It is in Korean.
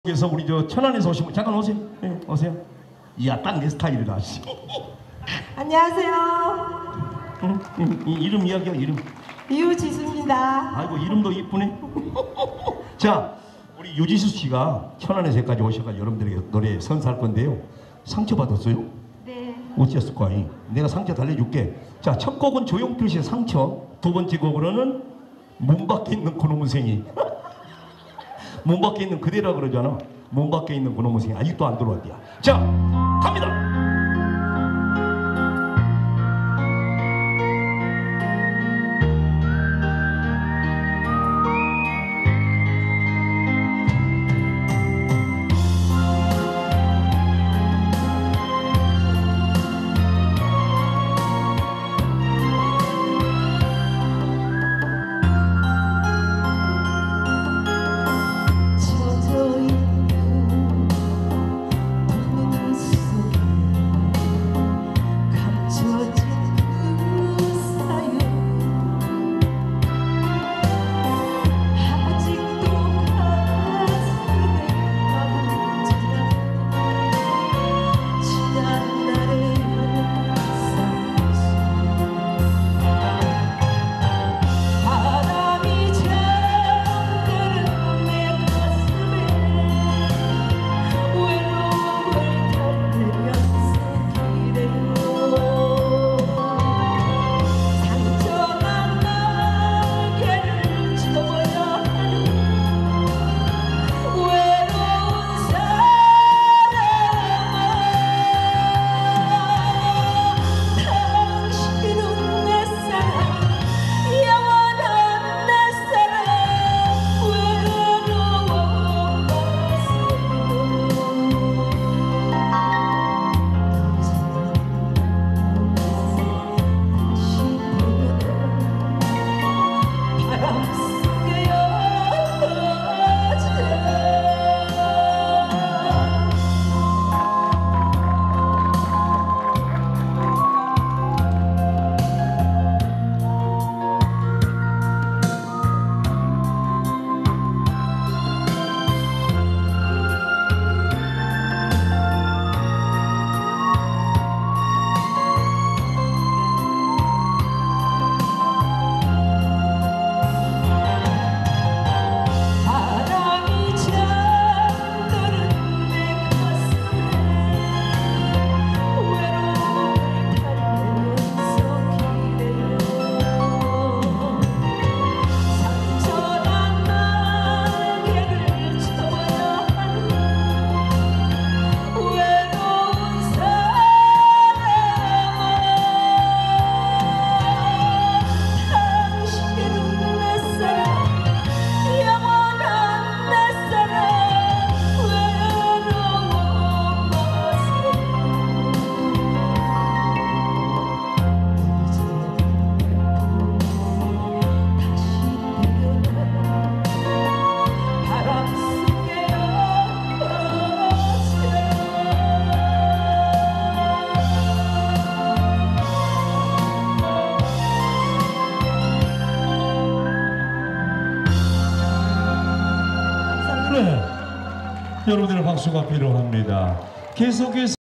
그래서 우리 저 천안에서 오신 분 잠깐 오세요. 네, 오세요. 이야, 딱 내 스타일이다. 안녕하세요. 이름 이야기야, 이름. 이우지수입니다. 아이고, 이름도 이쁘네. 자, 우리 유지수 씨가 천안에서 여기까지 오셔서 여러분들에게 노래 선사할 건데요. 상처 받았어요? 네. 어찌했을까? 내가 상처 달래줄게. 자, 첫 곡은 조용필 씨의 상처. 두 번째 곡으로는 문 밖에 있는 그놈의 생이. 문 밖에 있는 그대라 그러잖아. 문 밖에 있는 그놈의 생이 아직도 안 들어왔대요. 자, 갑니다. 여러분들의 박수가 필요합니다. 계속해서